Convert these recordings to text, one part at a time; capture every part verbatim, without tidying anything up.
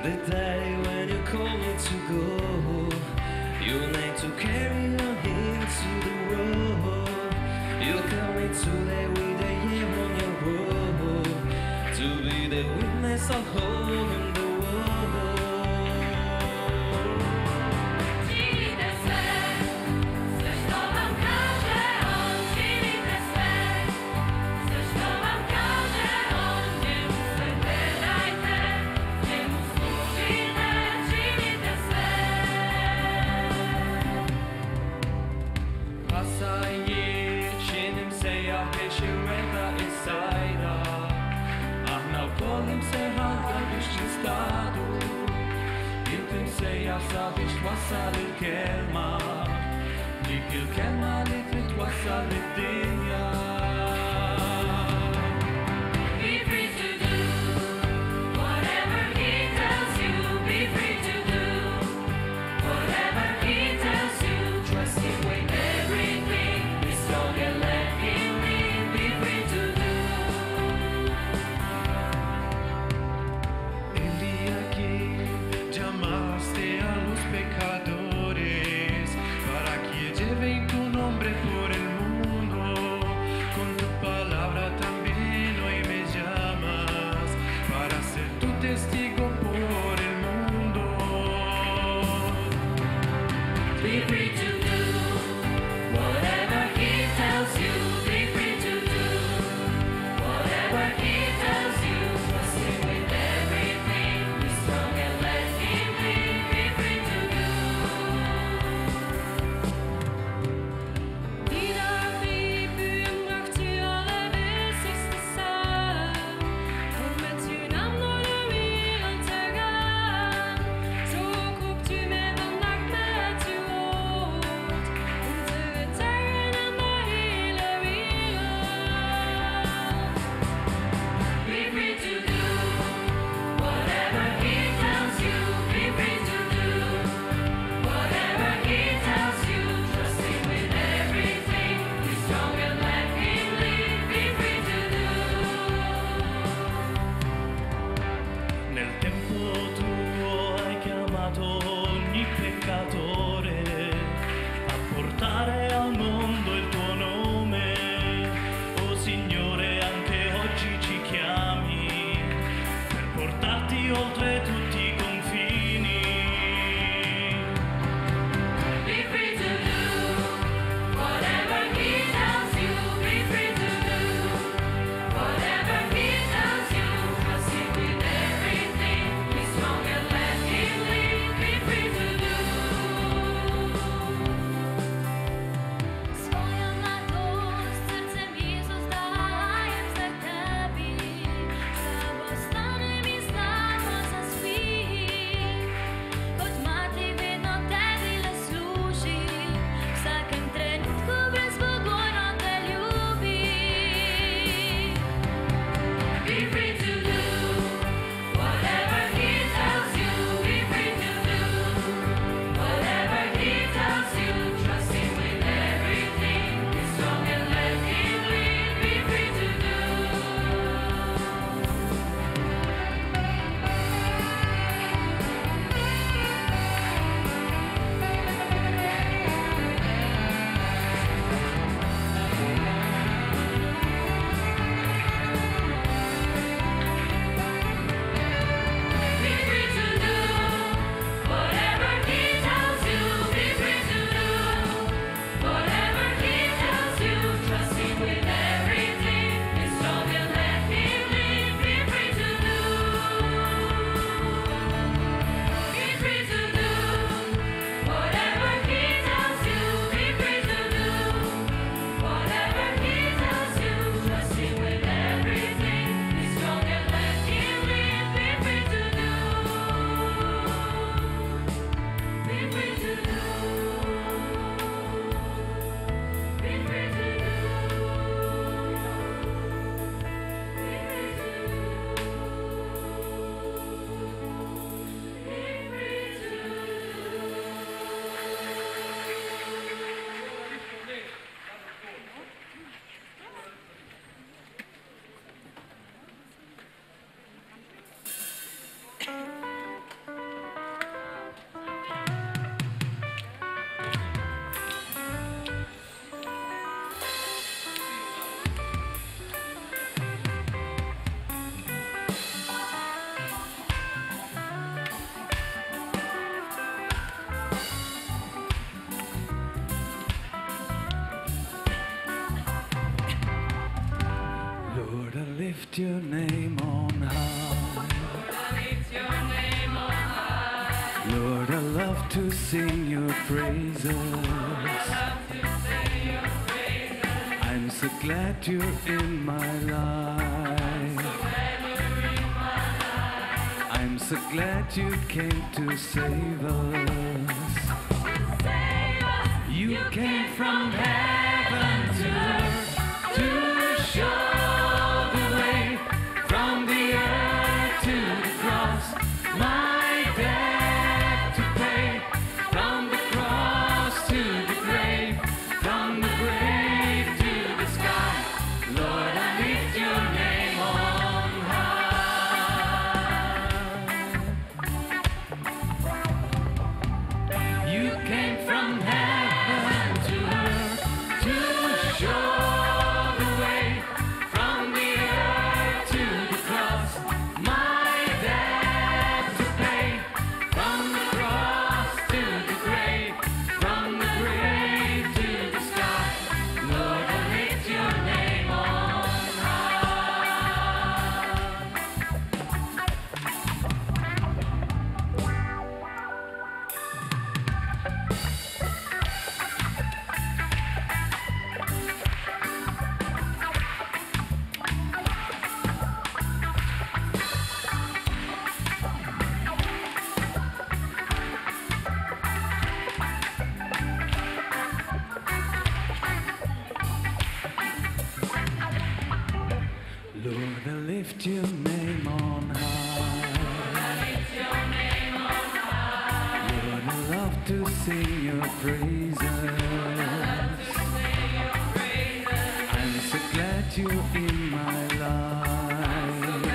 The day when you call me to go, you need to carry on into the road. You tell me today with a year on your road, to be the witness of hope in the world. Sabes, توصل الكلمة ليك الكلمة اللي تتوصل للدنيا. Be free to do whatever he tells you. Be free to do whatever he tells you. Trust him with everything. Be strong and let him lead. Be free to do. El día que llamaste a los pecadores para que lleven tu nombre por el mundo, con tu palabra también hoy me llamas para ser tu testigo por el mundo. Be free to do whatever he tells you. Be free to do whatever he tells you. Trust him with everything. Be strong and let him lead. Be free to do. Be free to do whatever he tells you. Be free to do whatever he tells you. Trust him with everything. Be strong and let him lead. Be free to do. Nel tempo tuo hai chiamato ogni peccatore a portare al mondo il tuo nome. Oh Signore, anche oggi ci chiami per portarti oltre tutti i confini. Be free to do whatever he tells you. Be free to do whatever he tells you. Trust him with everything. Be strong and let him lead. Be free to do. Swoją radość sercem Jezus daje w Tobie. Błogosławy mi znak za I lift your name on high. Lord, I love to sing your praises. I'm so glad you're in my life. I'm so glad you came to save us. You came from heaven to earth to show the way, from the earth to the cross, my debt to pay, from the cross to the grave, from the grave to the sky. Lord, I lift your name on high. You came from heaven to earth to show the way, from the earth to the cross, my debt to pay, from the cross to the grave, from the grave to the sky. Lord, I lift your name on Lord, I lift your name on high. Lord, I love to sing your praises. I'm so glad you're in my life.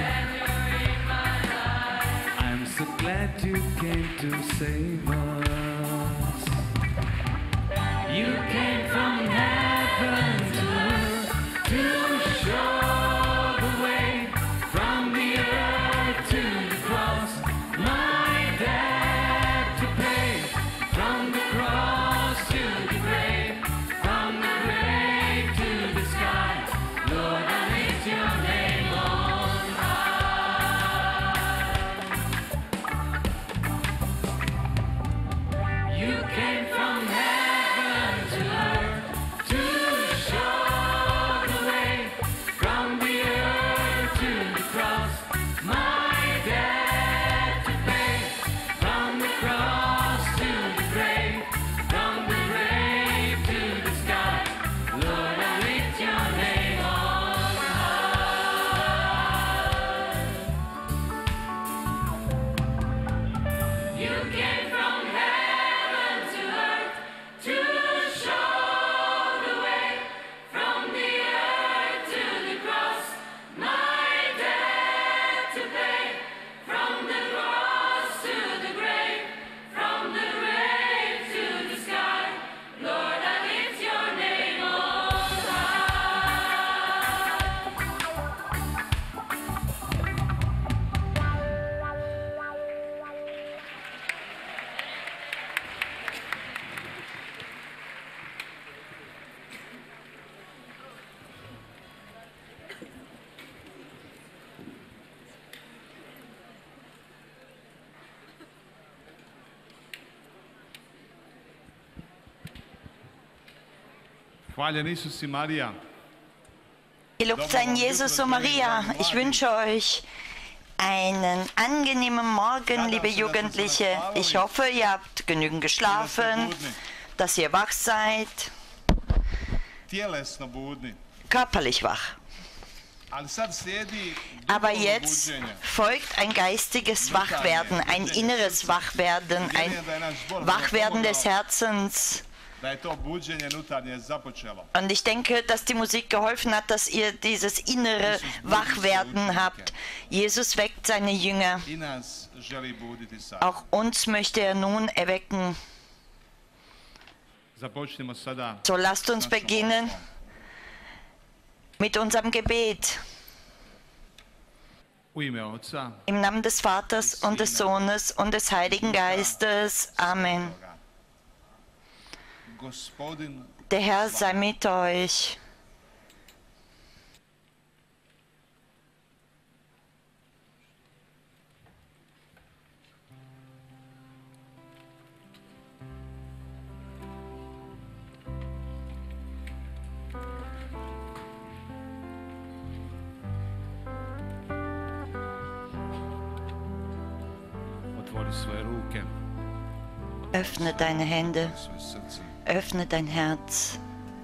I'm so glad you came to save us. You came from heaven to earth to show the way, from the earth to the cross, my debt to pay, from the cross to the grave, from the grave to the sky. Lord, I lift your name on high. You came from heaven to earth to show the way, from the earth to the cross, my debt to pay, from the cross to the grave, from the grave to the sky. Lord, I lift your name on high. You came from heaven to earth to show the way, from the earth to the cross, my debt to pay, from the cross to the grave, from the grave to the sky. Lord, I lift your name on Hvaljen Isus i Marija. Gelobt seien Jesus und Maria. Ich wünsche euch einen angenehmen Morgen, liebe Jugendliche. Ich hoffe, ihr habt genügend geschlafen, dass ihr wach seid, Tjelesno budni. körperlich wach. Ali sad slijedi Aber duhovno jetzt buđenje. folgt ein geistiges Wachwerden, ein inneres Wachwerden, ein Wachwerden des Herzens. Da je to buđenje nutarnje započelo. Und ich denke, dass die Musik geholfen hat, dass ihr dieses innere Wachwerden habt. Jesus weckt seine Jünger. I nas želi buditi sad. Auch uns möchte er nun erwecken. Započnimo sada So lasst uns s našom beginnen molitvom. mit unserem Gebet. U ime Oca Im Namen des Vaters und des Sohnes und des Heiligen Geistes. Amen. Gospodin Der Herr sei mit euch. Otvori svoje ruke, Öffne deine Hände, svoje srce. öffne dein Herz.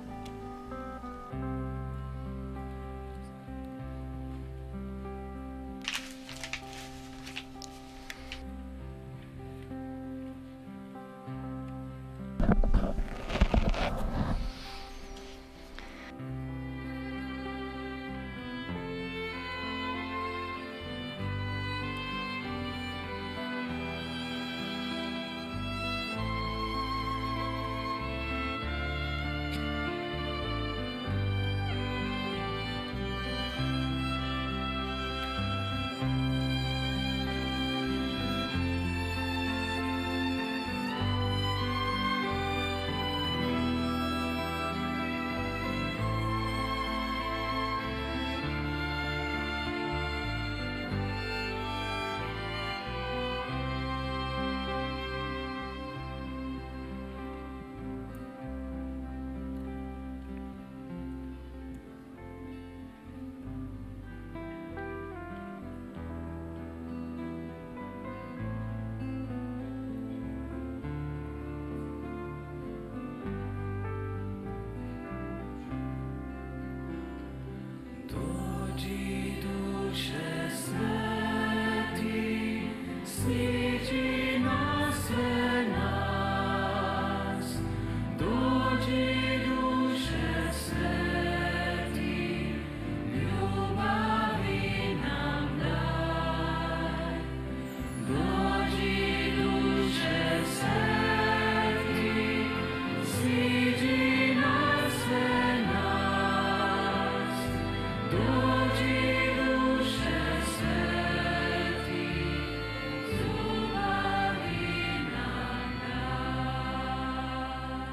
Dođi duše sveti, sniđi nas sve nas. Dođi duše sveti, ljubavi nam daj. Dođi duše sveti, sniđi nas sve nas. Dođi duše sveti, ljubavi nam daj.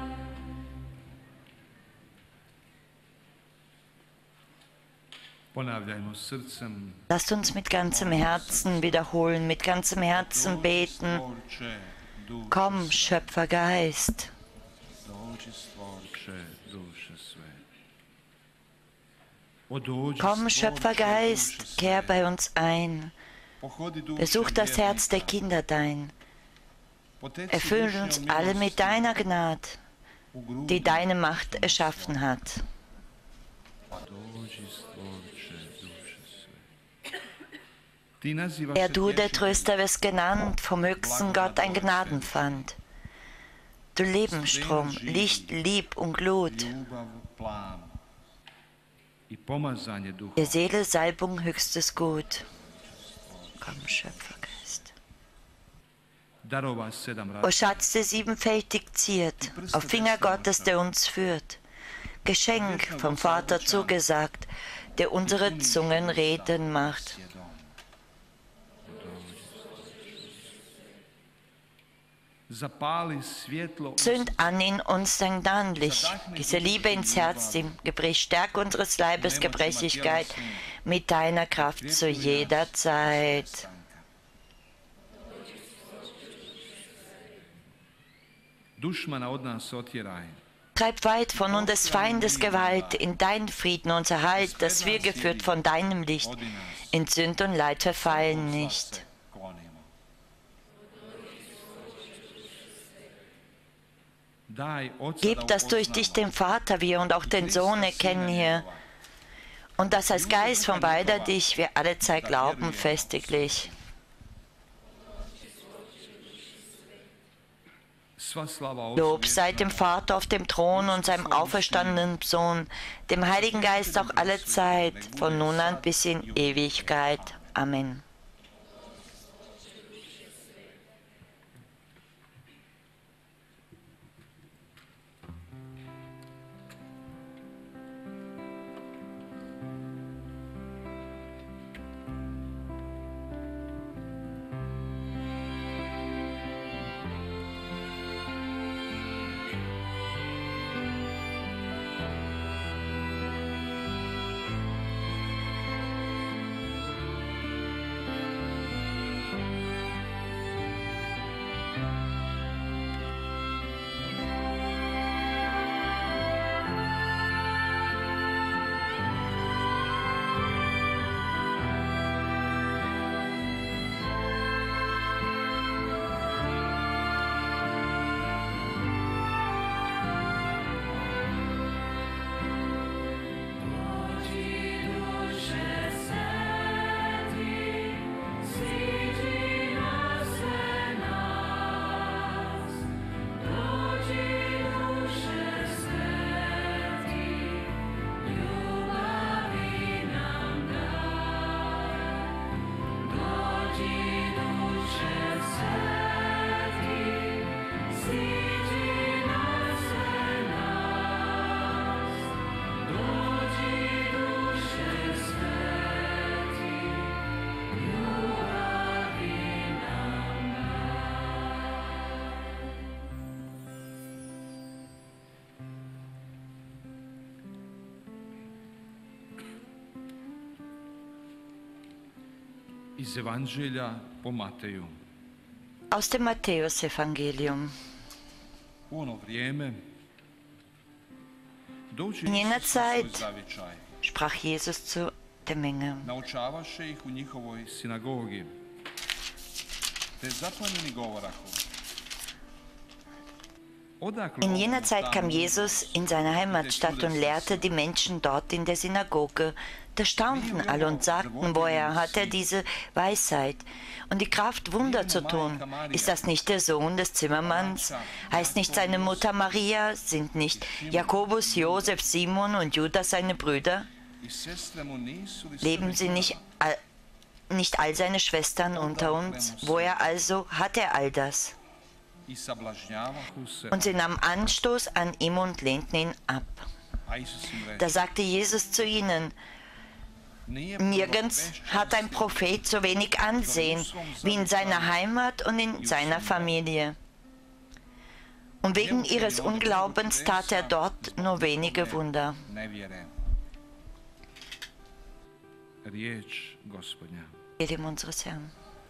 Ponavljajmo srcem. Lasst uns mit ganzem Herzen wiederholen, mit ganzem Herzen beten. Stvorče duše Komm, sve. Schöpfergeist. Dođi stvorče duše sve. O dođi Komm, stvorče Schöpfergeist, duše kehr sve. bei uns ein. Pohodi duše Besuch das Herz der vjernika. Kinder dein. Poteci Erfüll duše uns o alle mit milosti deiner Gnade, u grudu die deine Macht erschaffen hat. Dođi stvorče duše sve. Ti nazivaš Er, se du, der tješiteljem. Tröster, wirst genannt, vom höchsten Gott ein Gnadenpfand. Du Lebensstrom, Licht, Lieb und Glut, Ljubav, plan i pomazanje duha. der Seele Salbung höchstes Gut. Komm, Schöpfergeist. Darova sedam O rata. Schatz, der siebenfältig ziert, auf Finger Gottes, der uns führt. Geschenk vom Vater zugesagt, der unsere Zungen reden macht. Zapali svjetlo u Zünd an in uns dein Gnadenlicht, diese Liebe ins Herz, dem Gebrech, stärke unseres Leibes Gebrechlichkeit mit deiner Kraft zu jeder Zeit. dušmana od nas otjeraj. Treib weit von uns des Feindes Gewalt in deinen Frieden uns erhalt, dass wir geführt von deinem Licht in Sünd und Leid verfallen nicht. Klonimo. Daj Oca da Gib, dass durch dich den Vater wir und auch den Sohn erkennen hier und dass als Geist von beider dich wir alle Zeit glauben festiglich. Sva slava Otcu Lob sei vječnom, dem Vater auf dem Thron und seinem auferstandenen Sohn, dem Heiligen Geist auch alle Zeit, von nun an bis in Ewigkeit. Amen. Iz Evanđelja po Mateju. Aus dem Matthäusevangelium. U ono vrijeme dođe In jener Isus u svoj Zeit zavičaj. sprach Jesus zu der Menge. Naučavaše ih u njihovoj sinagogi. Te zaplanjeni govorahu. Odakle In ovom jener Zeit kam tamo Jesus in seine Heimatstadt und lehrte die Menschen dort in der Synagoge. Da staunten alle und sagten, woher hat er diese Weisheit und die Kraft, Wunder zu tun? Ist das nicht der Sohn des Zimmermanns? Heißt nicht seine Mutter Maria? Sind nicht Jakobus, Josef, Simon und Judas seine Brüder? i sestre mu nisu li Leben sie nicht all, nicht all seine Schwestern unter uns? Woher also hat er all das? i sablažnjavahu se. Und sie nahmen Anstoß an ihm und lehnten ihn ab. A Isus im reče, Da sagte Jesus zu ihnen, nije nirgends hat ein Prophet so wenig Ansehen wie in seiner Heimat und in seiner Familie. Und wegen ihres Unglaubens tat er dort nur wenige Wunder. nevjere. Riječ Gospodnja. Jedem unseres Herrn.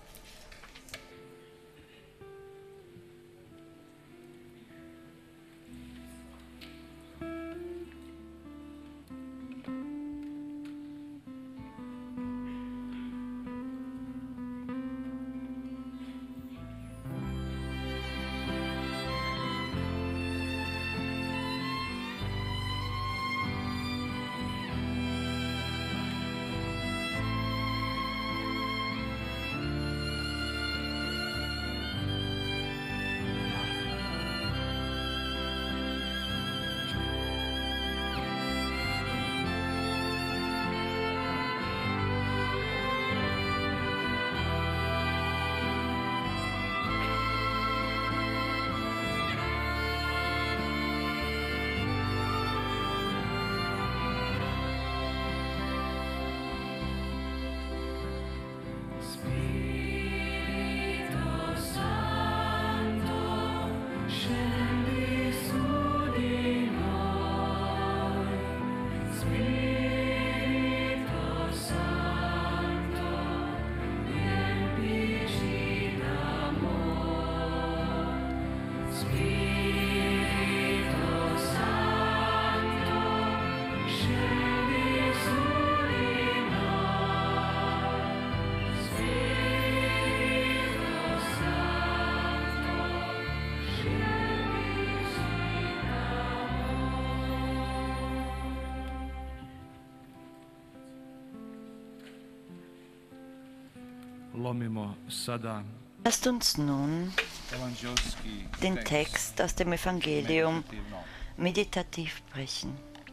Lomimo sada Lasst uns nun evanđelski den Text aus dem Evangelium meditativno. meditativ sprechen.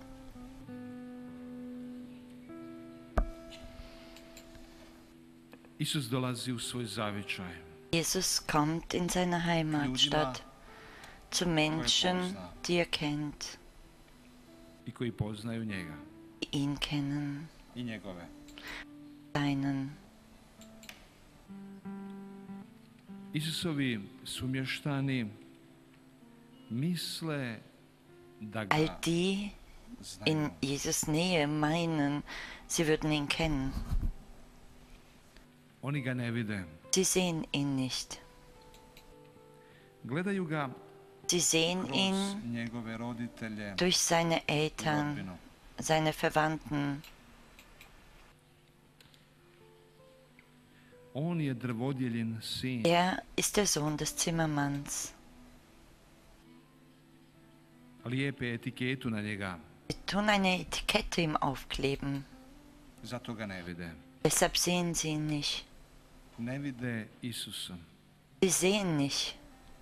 Isus dolazi u svoj zavičaj. Jesus kommt in seine Heimatstadt zu Menschen, die er kennt, I koji poznaju njega die ihn kennen, i njegove. seinen. Isusovi sumještani misle da All ga die in znaju. Jesus Nähe meinen, sie würden ihn kennen. Oni ga ne vide. Sie sehen ihn nicht. Gledaju ga Sie sehen kroz ihn njegove roditelje, durch seine Eltern, rodbinu. seine Verwandten. On je drvodjelin sin. Er ist der Sohn des Zimmermanns. Lijepe etiketu na njega, Sie tun eine Etikette ihm aufkleben. zato ga ne vide. Deshalb sehen sie ihn nicht. Ne vide Isusa. Sie sehen nicht.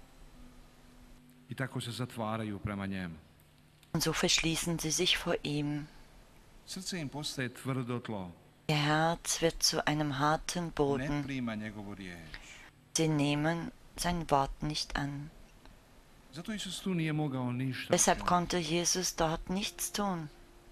I tako se zatvaraju prema njemu. Und so verschließen sie sich vor ihm. Srce im postaje tvrdo tlo. Ihr Herz wird zu einem harten Ne Boden. prima njegovu riječ. Sie nehmen sein Wort nicht an. Zato Isus tu nije mogao ništa Deshalb učiniti. konnte Jesus dort nichts tun.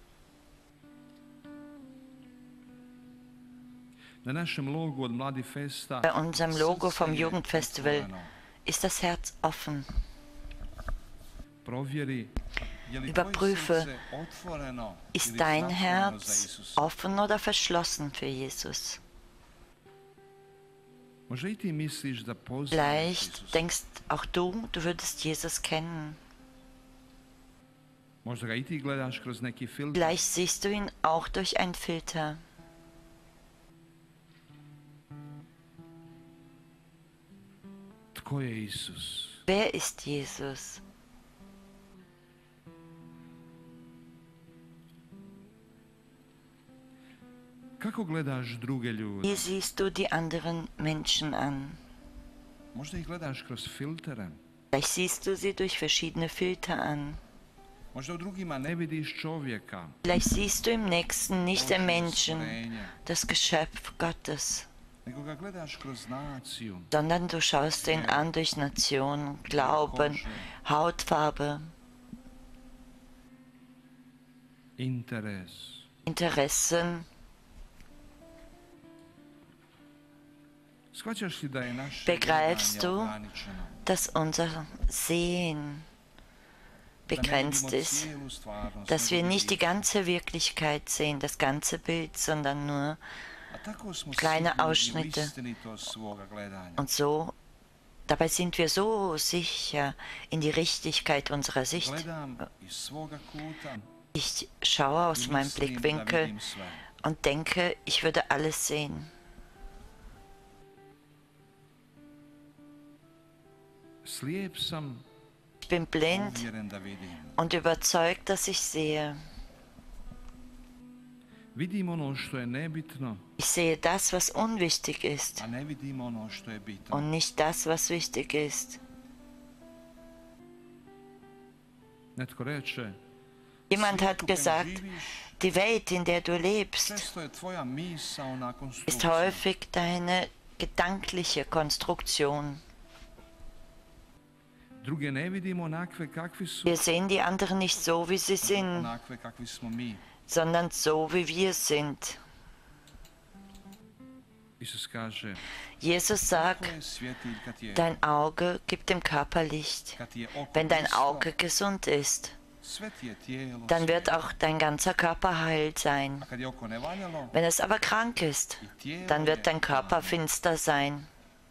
Na našem logu od Mladi Festa Bei unserem Logo vom srce je Jugendfestival otvoreno. ist das Herz offen. Provjeri je li Überprüfe, tvoje srce otvoreno Ist ili dein zatvoreno za Herz Isusa. offen oder verschlossen für Jesus? Možda i ti misliš da poznaš Vielleicht Isusa. denkst auch du, du würdest Jesus kennen. Možda ga i ti gledaš kroz neki filter. Vielleicht siehst du ihn auch durch einen Filter. Tko je Isus? Wer ist Jesus? Kako gledaš druge ljude? Wie siehst du die anderen Menschen an? Možda ih gledaš kroz filtere. Vielleicht siehst du sie durch verschiedene Filter an. Možda u drugima ne vidiš čovjeka. Vielleicht siehst du im Nächsten nicht den Božje Menschen, stvorenje, das Geschöpf Gottes, nego ga gledaš kroz naciju, sondern du schaust ihn an durch Nation, Glauben, Hautfarbe, interes. Interessen. Shvaćaš li da je naše Begreifst gledanje du, ograničeno? dass unser Sehen Da ne begrenzt vidimo ist, cijelu stvarnost, dass wir nego nicht die djelić. ganze Wirklichkeit sehen, das ganze Bild, sondern nur A tako smo kleine sigurni u Ausschnitte. istinitost svoga gledanja. und so. Dabei sind wir so sicher in die Richtigkeit unserer Sicht. Gledam iz svoga kuta Ich schaue aus i meinem mislim da Blickwinkel vidim sve. und denke, ich würde alles sehen. Slijep sam, Ich bin blind uvjeren da vidim. und überzeugt, dass ich sehe. Vidim ono što je nebitno, Ich sehe das, was unwichtig ist a ne vidim ono što je bitno. und nicht das, was wichtig ist. Netko reče, Jemand svijet hat u kojem gesagt, živiš, die Welt, in der du lebst, često je tvoja misao na ist konstrukciji. häufig deine gedankliche Konstruktion. Druge ne vidimo onakve kakvi su, Wir sehen die anderen nicht so, wie sie sind, onakve kakvi smo mi. sondern so, wie wir sind. Isus kaže, Jesus sagt, tvoje svjetilj kad je, dein Auge gibt dem Körper Licht. kad ti je oko Wenn dein čisto, Auge gesund ist, sve ti je tijelo dann wird svjetlo. auch dein ganzer Körper heil sein. A kad je oko nevaljalo, Wenn es aber krank ist, i tijelo dann wird je dein Körper tamno. finster sein.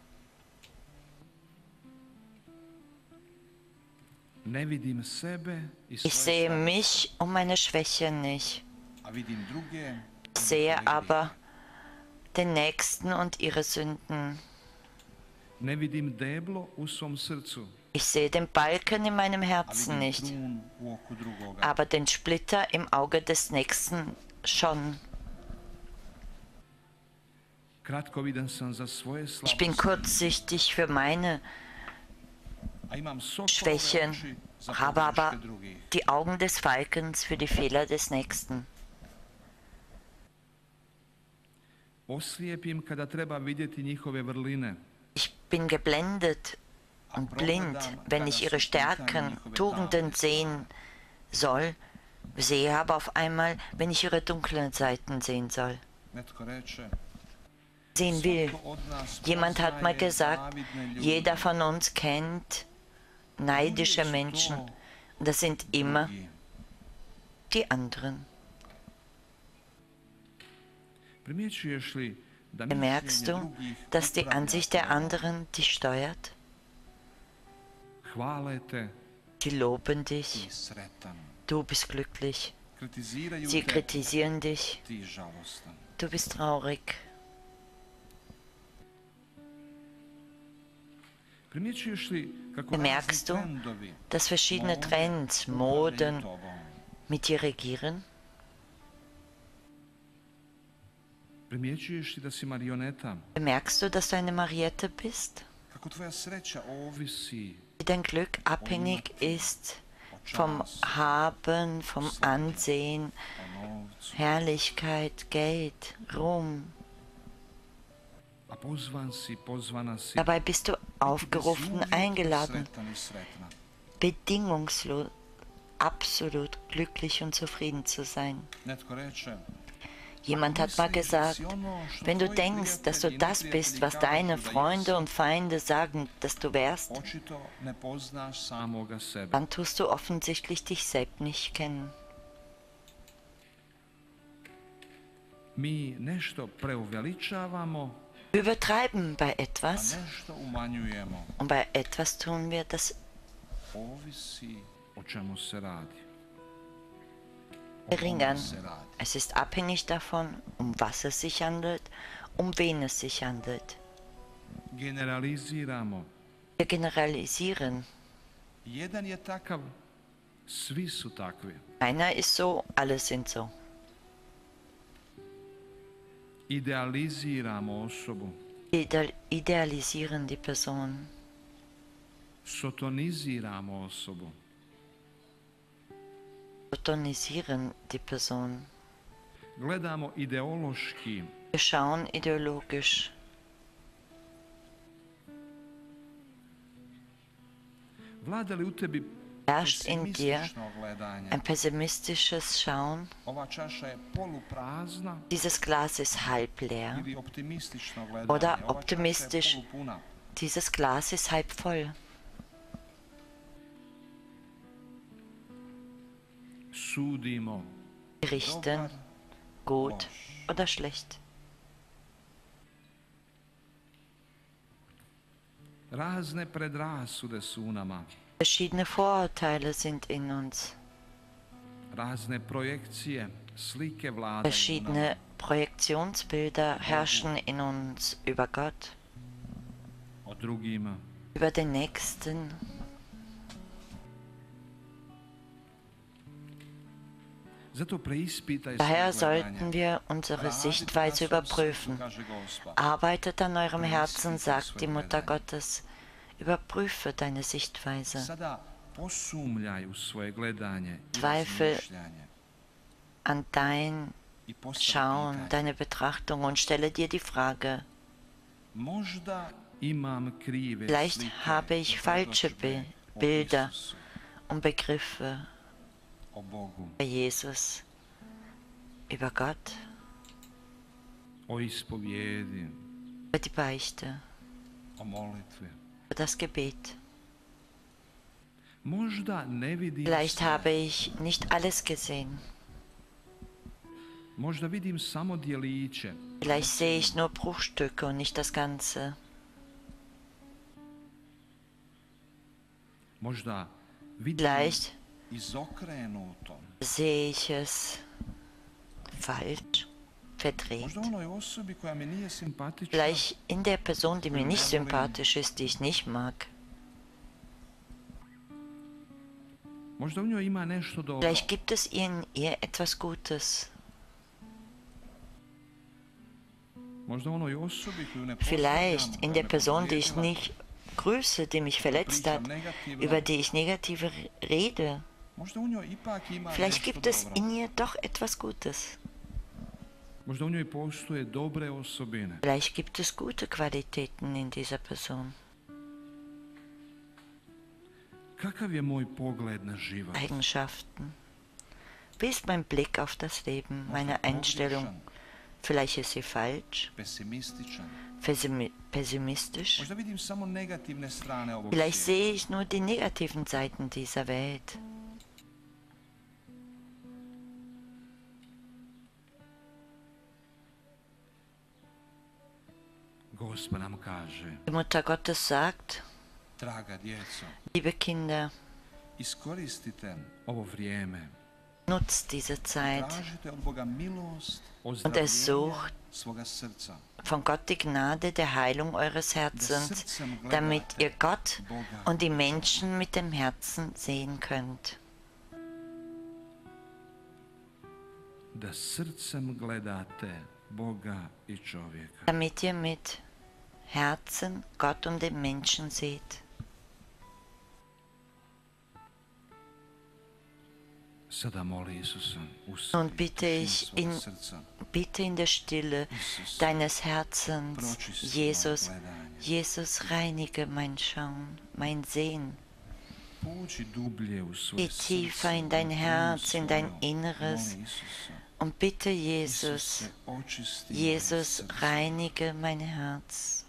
Ne vidim sebe i Ich svoje sehe slabosti, mich und meine Schwäche nicht. a vidim druge Ich sehe njihove aber grijehe. den Nächsten und ihre Sünden. Ne vidim deblo u svom srcu, Ich sehe den Balken in meinem a Herzen vidim nicht, trun u oku drugoga. aber den Splitter im Auge des Nächsten schon. Kratkovidan sam za svoje Ich bin slabosti, kurzsichtig für meine a imam sokolove Schwächen, oči za habe aber pogreške drugih. die Augen des Falkens für die Fehler des Nächsten. Oslijepim kada treba vidjeti njihove vrline, Ich bin geblendet a und blind, progledam wenn kada ich su ihre u pitanju Stärken, njihove Tugenden tamne sehen soll, sehe aber auf einmal, wenn ich ihre dunklen Seiten sehen soll, Netko reče, sehen will. svako od nas Jemand hat mal poznaje gesagt, zavidne ljude. jeder von uns kennt neidische Uvijek su Menschen. to Und das sind immer drugi. die anderen. Primjećuješ li da Bemerkst mišljenje du, drugih dass die upravlja Ansicht der tobom? anderen dich steuert? Hvale te, Sie loben ti dich, sretan. du bist glücklich. Kritiziraju Sie te, kritisieren dich, ti žalostan. du bist traurig. Primjećuješ li kako Bemerkst du, razni trendovi, dass verschiedene mode Trends, upravljaju Moden tobom? mit dir regieren? Primjećuješ li da si marioneta? Bemerkst du, dass du eine Mariette bist? Kako tvoja sreća ovisi Wie dein Glück abhängig ist vom Haben, vom Ansehen, o novcu, Herrlichkeit, Geld, Ruhm. a pozvan si, pozvana si. Dabei bist du biti aufgerufen, bezuvjetno eingeladen, sretan i sretna. bedingungslos, absolut glücklich und zufrieden zu sein. Netko reče, Jemand hat mal gesagt, wenn du denkst, dass du das bist, was deine Freunde und Feinde sagen, dass du wärst, očito ne poznaš samoga sebe. dann tust du offensichtlich dich selbst nicht kennen. Mi nešto preuveličavamo, übertreiben bei a etwas nešto umanjujemo. und bei etwas tun wir, das Ovisi o čemu se radi. O verringern. kome se radi. Es ist abhängig davon, um was es sich handelt, um wen es sich handelt. Generaliziramo. Wir generalisieren. Jedan je takav, svi su takvi. Einer ist so, alle sind so. Idealiziramo osobu. Ide idealisieren die Person. Sotoniziramo osobu. Sotonisieren die Person. Gledamo ideološki. Wir schauen ideologisch. Vlada li u tebi Herrscht in dir pesimistično gledanje? ein pessimistisches Schauen? Ova čaša je poluprazna Dieses Glas ist halb leer. ili optimistično gledanje? Oder Ova čaša je optimistisch. polupuna. Dieses Glas ist halb voll. Sudimo. Wir richten Dobar, gut loš. oder schlecht. Razne predrasude su u nama. Verschiedene Vorurteile sind in uns. Razne projekcije, slike vladaju u nama. Verschiedene Projektionsbilder herrschen in uns über Gott, O drugima. über den Nächsten. Zato preispitaj Daher svoje sollten gledanje. wir unsere Radite Sichtweise na svom überprüfen. srcu, kaže Gospa. Arbeitet an eurem Herzen, Preispitaj sagt svoje die Mutter gledanje. Gottes. Überprüfe deine Sichtweise. Sada posumljaj u svoje gledanje i Zweifel razmišljanje An dein i postavi Schauen, pitanje. deine Betrachtung und stelle dir die Frage, Možda imam krive vielleicht slike habe ich i falsche predodžbe Bi- o Bilder Isusu, und Begriffe o Bogu, über Jesus, über Gott, o ispovjedi, über die Beichte, o molitvi. über das Gebet. Možda ne vidim Vielleicht sve. habe ich nicht alles gesehen. Možda vidim samo dijeliće. Vielleicht sehe ich nur Bruchstücke und nicht das Ganze. Možda vidim Vielleicht izokrenuto. sehe ich es falsch, verdreht. Možda u onoj osobi koja mi nije simpatična. Vielleicht in der Person, die mir nicht sympathisch ist, die ich nicht mag. Možda u njoj ima nešto dobro. Vielleicht gibt es in ihr etwas Gutes. Možda u onoj osobi koju ne poznam, Vielleicht in koja der me Person, die ich povrijedila, nicht grüße, die mich verletzt hat, über die ich negative rede. Možda u njoj ipak ima Vielleicht nešto gibt es dobro. in ihr doch etwas Gutes. Možda u njoj postoje dobre osobine. Vielleicht gibt es gute Qualitäten in dieser Person. Kakav je moj pogled na život? Eigenschaften. Wie ist mein Blick auf das Leben, meine Einstellung? Vielleicht ist sie falsch, Pesimističan. pessimi- pessimistisch. Možda vidim samo negativne strane ovog Vielleicht svijeta. sehe ich nur die negativen Seiten dieser Welt. Gospa nam kaže, Die Mutter Gottes sagt, draga djeco, liebe Kinder, iskoristite ovo vrijeme. nutzt diese Zeit Tražite od Boga milost, und ozdravljenje ersucht svoga srca. von Gott die Gnade der Heilung eures Herzens, damit ihr Gott und die Menschen mit dem Herzen sehen könnt. Da srcem gledate Boga i čovjeka. Damit ihr mit Herzen Gott und den Menschen seht. Sada moli Isusa, Nun usri bitte tišini ich svoga in- srca. Bitte in der Stille deines Herzens, Jesus, Jesus, reinige mein Schauen, mein Sehen. Pođi dublje u svoje Geh tiefer in srce, dein u Herz, in dein svoju. Inneres Moli Isusa. und bitte Jesus, Isuse, očisti moje Jesus, srce. reinige mein Herz.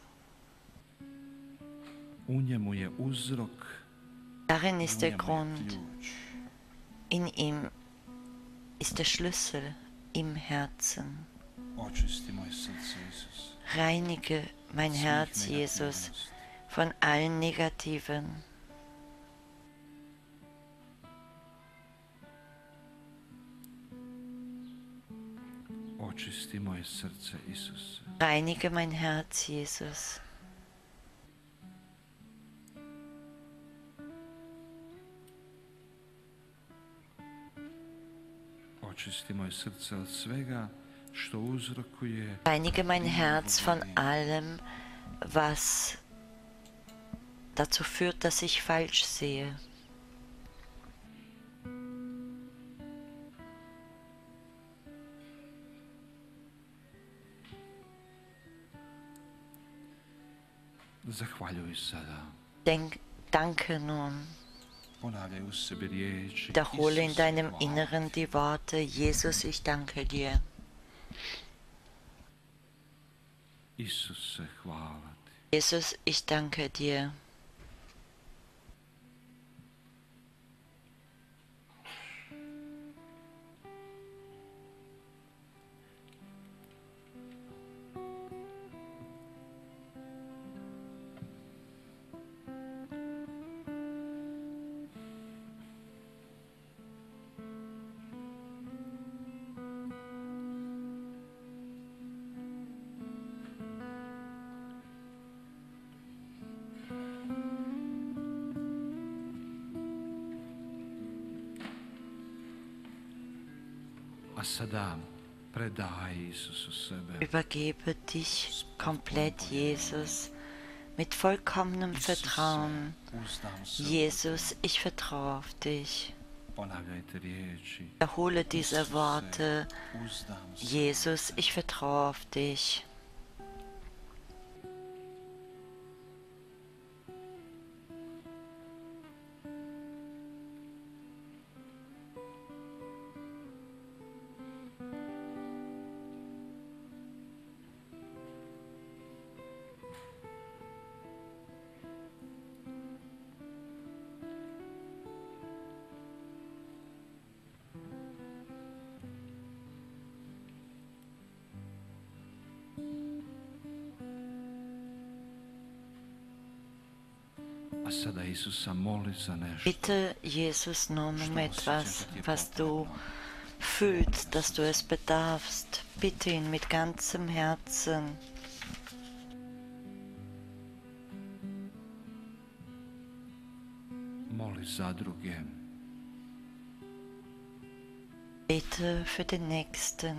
U njemu je uzrok, Darin u ist der njemu je Grund, ključ. in ihm ist der Schlüssel im Herzen. Očisti moje srce, Isus. Reinige mein Herz, Jesus, von allen Negativen. Očisti moje srce, Isuse. Reinige mein Herz, Jesus. Očisti moje srce od svega što uzrokuje Reinige mein Herz von allem, was dazu führt, dass ich falsch sehe. Zahvaljuj sada. Denk, danke nun. Ponavljaj u sebi riječi. Wiederhole in Isuse, deinem hvala Inneren ti. die Worte, Jesus, ich danke dir. Isuse, hvala ti. Jesus, ich danke dir. A sada predaj Isusu sebe. Übergebe dich komplett, Jesus, mit vollkommenem Vertrauen. Uzdam se u Jesus, ich vertraue auf dich. tebe. Ponavljajte riječi. Wiederhole diese Isuse, Worte. uzdam se u Jesus, tebe. ich vertraue auf dich. A sada Isusa moli za nešto. Bitte Jesus nun um etwas, was du fühlst, dass du es bedarfst. Bitte ihn mit ganzem Herzen. Moli za druge. Bete für den Nächsten.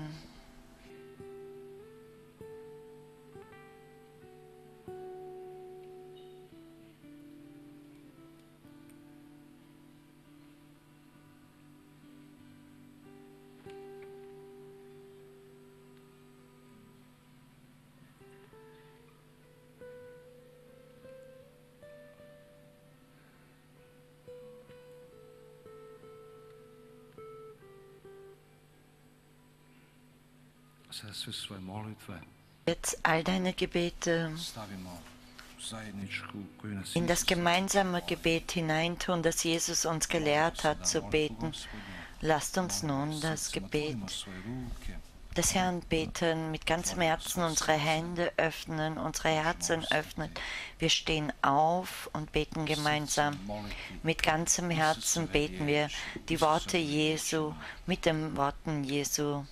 A sada sve svoje molitve Jetzt all deine Gebete stavimo u zajedničku koju nas in das Isus gemeinsame Gebet hineintun, das Jesus uns gelehrt hat zu beten. Lasst uns nun das Gebet des Herrn beten, mit ganzem Herzen unsere Hände öffnen, unsere Herzen öffnen. Wir stehen auf und beten gemeinsam. Mit ganzem Herzen beten wir die Worte Jesu mit den Worten Jesu.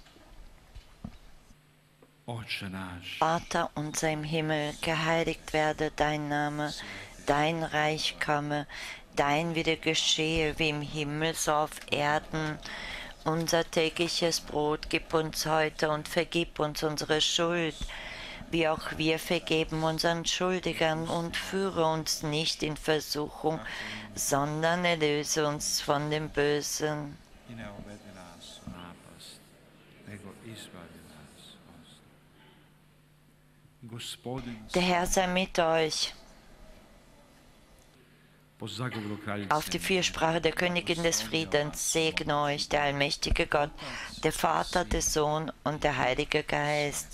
Oče naš, Vater unser im Himmel, geheiligt werde dein Name, dein Reich komme, dein Wille geschehe wie im Himmel so auf Erden. Unser tägliches Brot gib uns heute und vergib uns unsere Schuld, wie auch wir vergeben unseren Schuldigern, und führe uns nicht in Versuchung, sondern erlöse uns von dem Bösen. i ne uvedi nas u napast, nego izbavi nas od zla. Gospodin, Der Herr sei mit euch. po zagovoru kraljice, Auf die Fürsprache der Königin des Friedens segne euch der allmächtige Gott, der Vater, der Sohn und der Heilige Geist.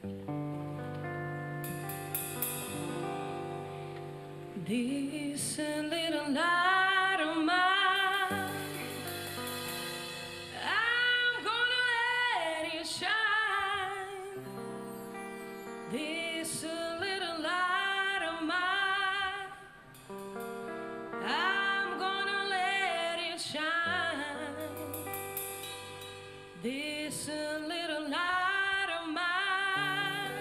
This little light of mine, I'm gonna let it shine. This little light of mine, I'm gonna let it shine. This little light of mine,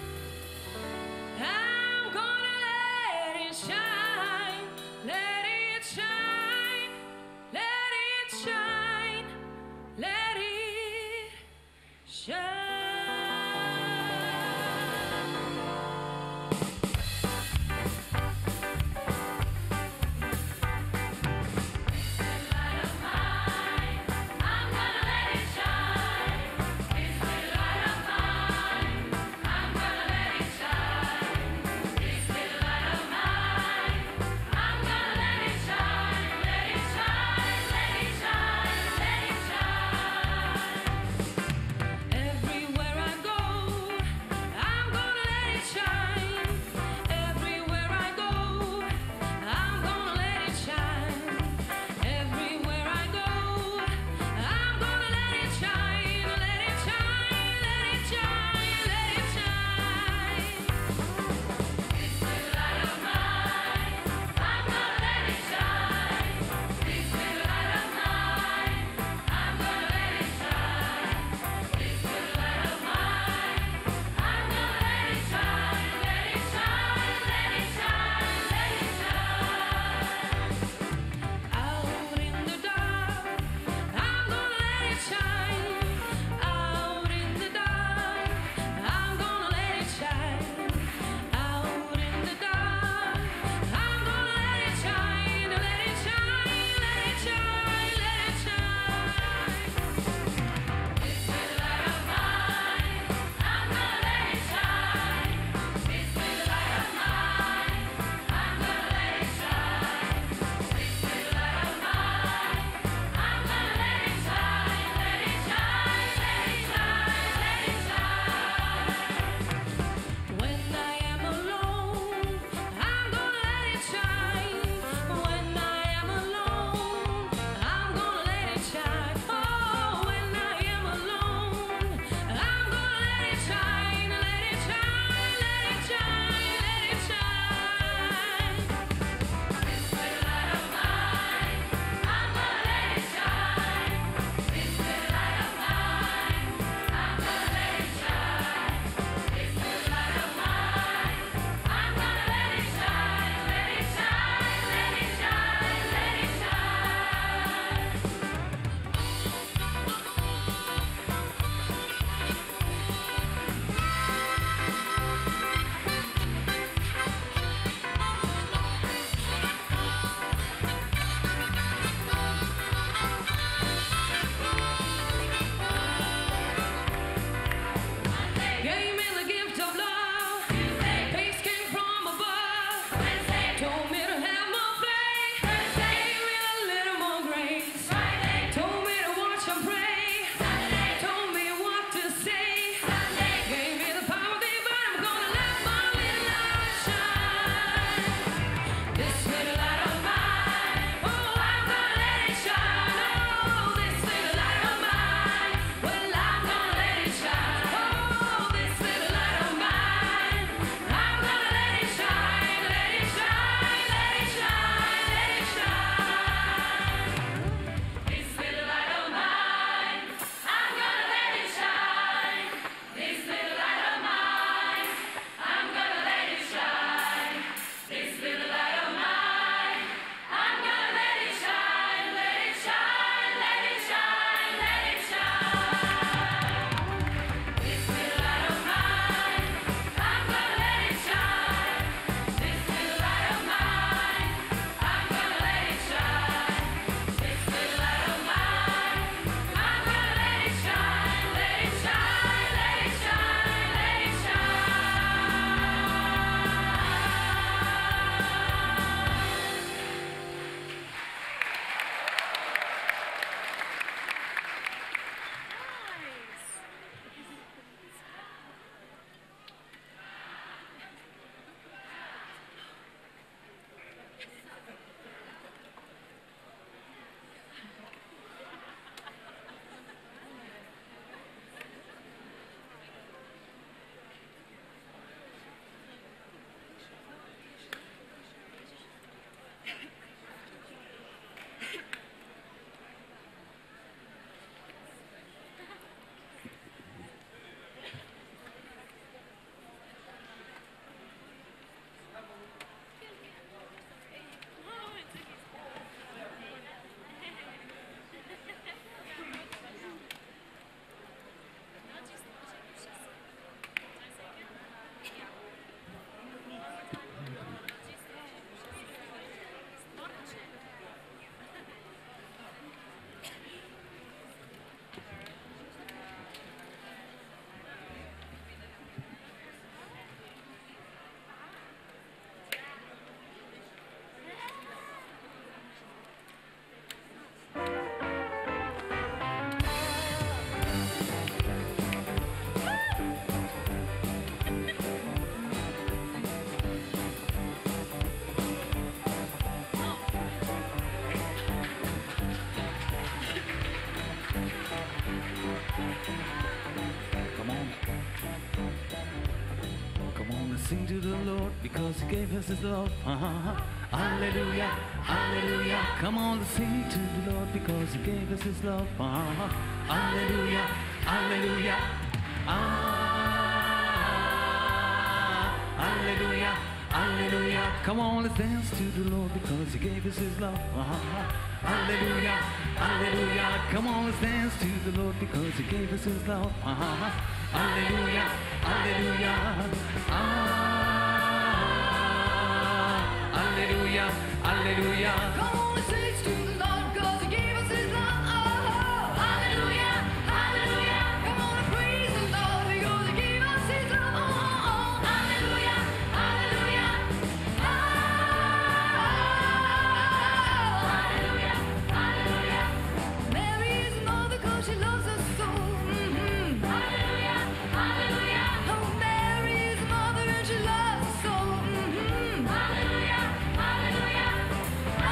I'm gonna let it shine, let it shine, let it shine, let it shine. Every Come on and sing to the Lord because He gave us His love. Uh-huh. Hallelujah, hallelujah. Come on and sing to the Lord because He gave us His love. Uh-huh. Hallelujah, hallelujah. Ah, hallelujah, hallelujah. Come on, let's dance to the Lord because He gave us His love. Uh-huh. Hallelujah, hallelujah. Come on, let's dance to the Lord because He gave us His love. Uh-huh. Hallelujah, hallelujah. Ah, hallelujah, hallelujah. Come on and sing to the Lord, 'cause He gave us His love. Oh, hallelujah, hallelujah. Come on and praise the Lord, because He gave us His love. Oh, hallelujah, hallelujah. Oh, hallelujah, hallelujah. Mary is mother 'cause she loves us so. Mhm. Hallelujah, hallelujah. Oh, Mary is mother and she loves us so. Mhm. Hallelujah, hallelujah. Oh,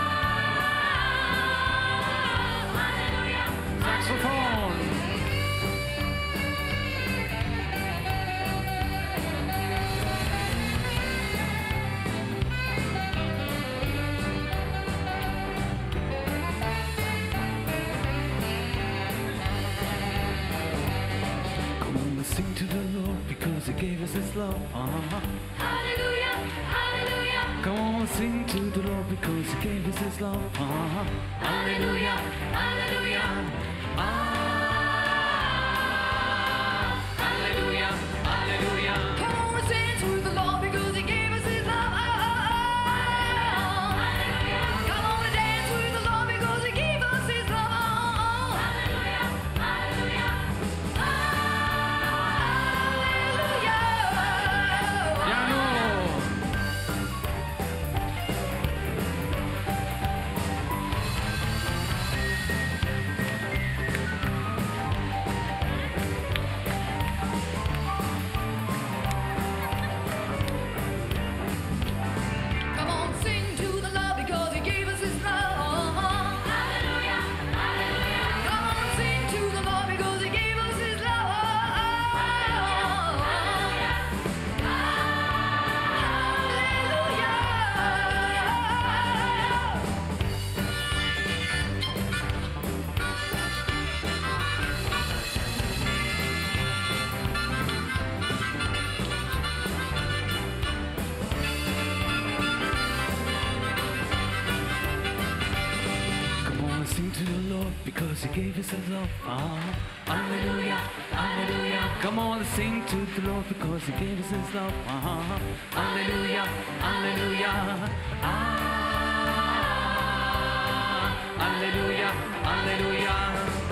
hallelujah. Saxophone. Come on, let's sing to the Lord because He gave us His love. Uh-huh. Hallelujah, hallelujah. Come on, sing to the Lord because He gave us His love. Uh-huh. Hallelujah, hallelujah. Ah, hallelujah, hallelujah. Come on and sing to the Lord because He gave us His love. Oh, hallelujah. Come on and dance with the Lord because He gave us His love. Oh, hallelujah, hallelujah. Oh, hallelujah. Piano. Come on, sing to the Lord because He gave us His love. Hallelujah, hallelujah. Come on, sing to the Lord because He gave us His love. Hallelujah, hallelujah. Come on, sing to the Lord because He gave us His love. Ah, hallelujah, hallelujah. Come on, sing to the Lord because He gave us His love. Ah, hallelujah, hallelujah. Ah, hallelujah, hallelujah.